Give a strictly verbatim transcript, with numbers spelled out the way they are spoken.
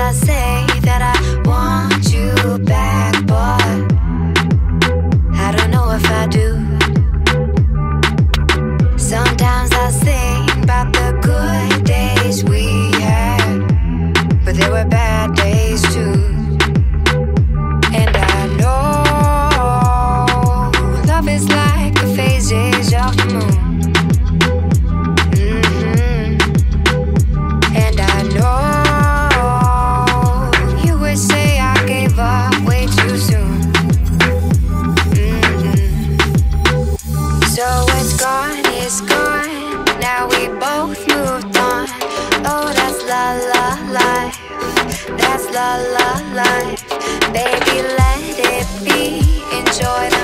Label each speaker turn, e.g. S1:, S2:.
S1: I say that I want you back, but I don't know if I do. Sometimes I think about the good days we had, but there were bad days too. And I know love is like the phases of the moon. Mm-hmm. And I know you would say I gave up way too soon. Mm-hmm. So it's gone, it's gone. Now we both moved on. Oh, that's la la life. That's la la life. Baby, let it be. Enjoy the